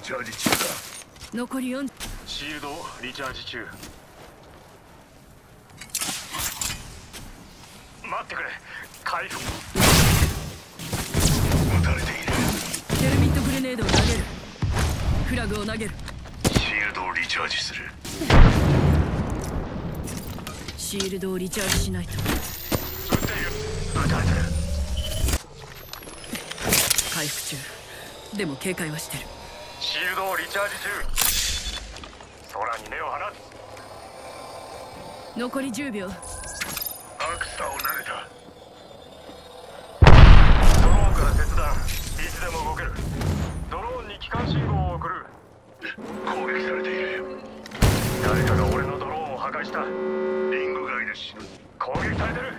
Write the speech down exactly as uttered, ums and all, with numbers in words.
チャージ中だ。 残りよん。 シールドをリチャージ中。待ってくれ。回復。 撃たれている。 テルミットグレネードを投げる。フラグを投げる。 シールドをリチャージする。 シールドをリチャージしないと。 撃っている。撃たれてる。 回復中。でも警戒はしてる。 シールドをリチャージ中。空に目を放つ。 残りじゅうびょう。 アクサを投げた。 ドローンから切断。いつでも動ける。ドローンに機関信号を送る。 攻撃されている。 誰かが俺のドローンを破壊した。 リング外で死ぬ。 攻撃されてる。